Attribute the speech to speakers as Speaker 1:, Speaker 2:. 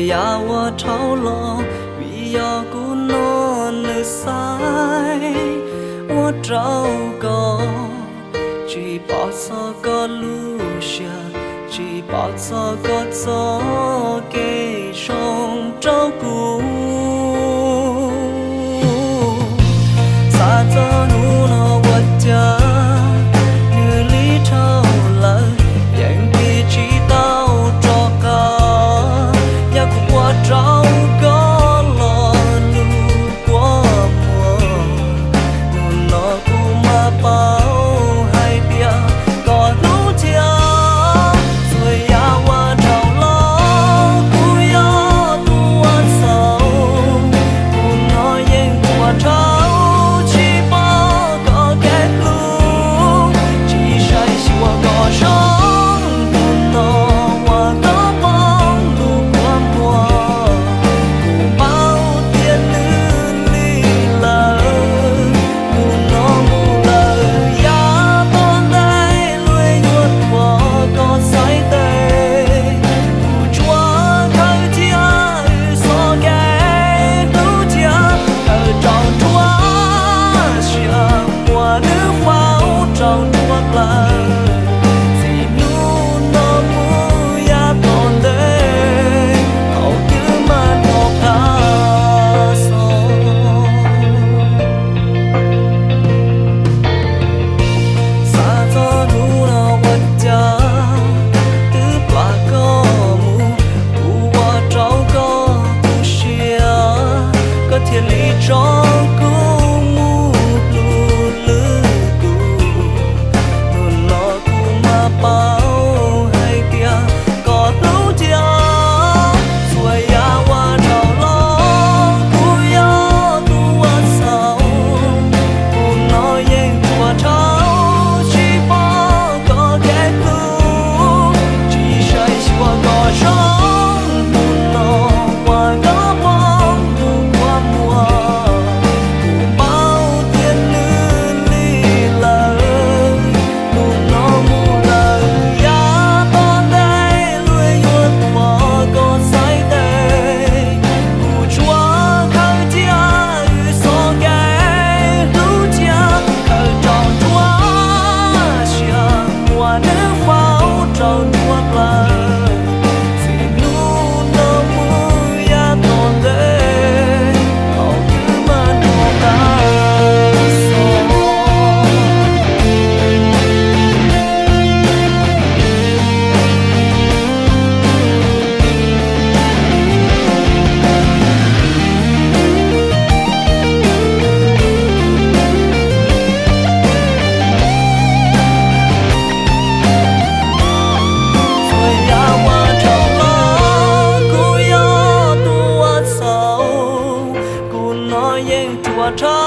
Speaker 1: rồi ya wa trao lo vì ya cu non nữ sai wa trao có chỉ bỏ sao có lucia chỉ bỏ sao có gió kề sông trao cu xa cho nu nó vật cha như lý trao lời yang kia chỉ tao cho cả ya cũng qua trao có lo lu qua mùa nó cũng mà bao hai bia có lũ chia rồi ya qua trao lo cũng ya tu ăn sầu cũng nó yang qua trao chỉ bao có cái lu chỉ sai chỉ qua có sống cũng nó qua có bóng lu qua mùa cũng bao tiền nữ lý lờ cũng nó mù lờ ya con đây lùi nhuột qua có sai tê cũng chúa khơi chia so cái lũ chia ở trong chúa chia mùa nữ pháo trong chúa lời gì nu nó mu ya con đây hậu cứ mà nó ca xa cho nu nó vật cha từ ba có mu u qua trâu có u xia có thiên lý cho cũng mu lu lư tu nun nó cũng mà bao hay kia có lũ chia rồi ya qua trâu lo cũng ya tu ăn sầu cũng nó yang qua trâu chỉ bao có cái lu chỉ sai chỉ qua có sống cũng nó qua có bóng lu qua mùa cũng bao tiền nữ lý lờ cũng nó mù lờ ya con đây lùi nhuột qua có sai tê cũng chúa khơi chia so cái lũ chia ở trong chúa chia mùa nữ pháo trong chúa lời vì nu nó mu ya con đây hậu cứ mà nó ca rồi ya qua trâu lo cũng ya tu ăn sầu cũng nó yang chùa trâu